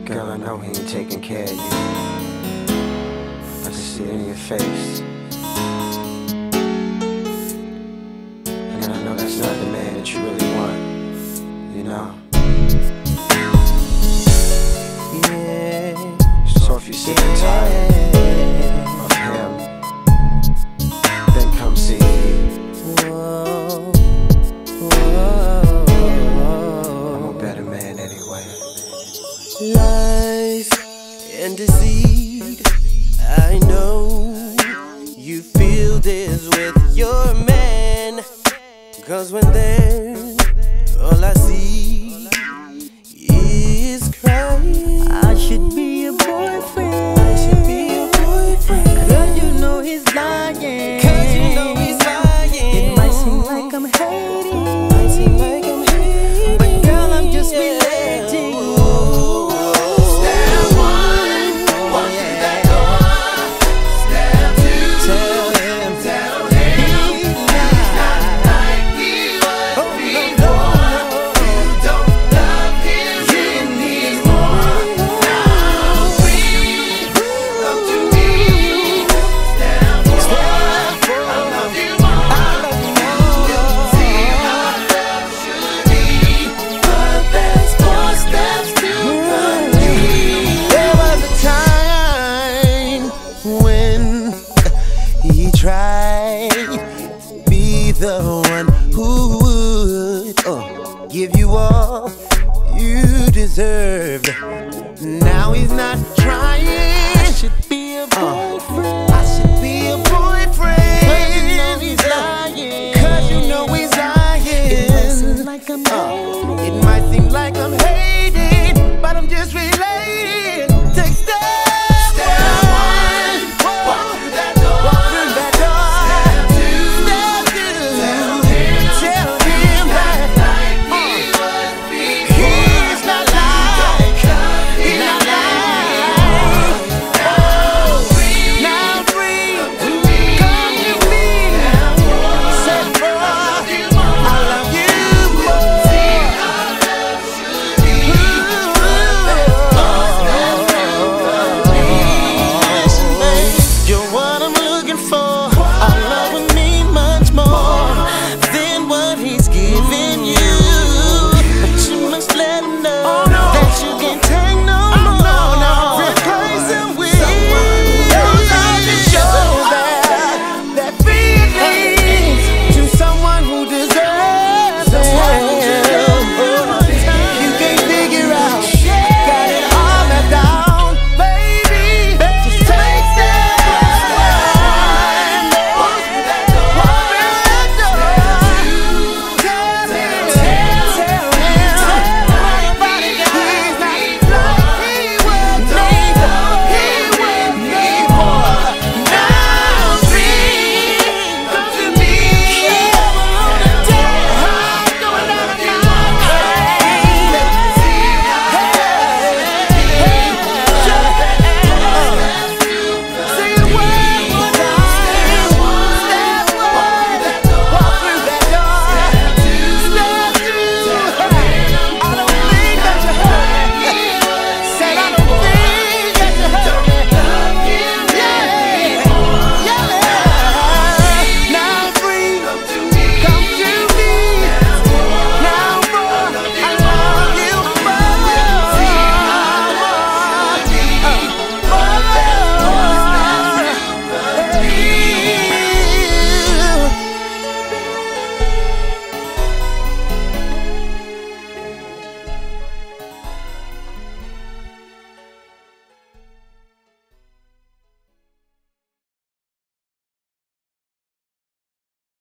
Girl, I know he ain't taking care of you. I can see it in your face. And I know that's not the man that you really want, you know? Yeah. So if you're sick and tired of him, then come see me. Whoa. I'm a better man anyway. Lies and deceit, I know you feel this with your man. 'Cause when there's all I see is crying. I should be your boyfriend. I should be your boyfriend. 'Cause you know he's lying. 'Cause you know he's lying. It might seem like I'm hating, Might seem like I'm hating, but girl, I'm just relating. Step one, walk through that door. Step two, tell him he's not like he was before. You don't love him anymore. Now breathe, come to me. Step four, I love you more. You'll see how love should be, but there's 4 steps to complete. There was a time when he tried to be the one who would give you all you deserved. Now he's not trying. I should be a boy.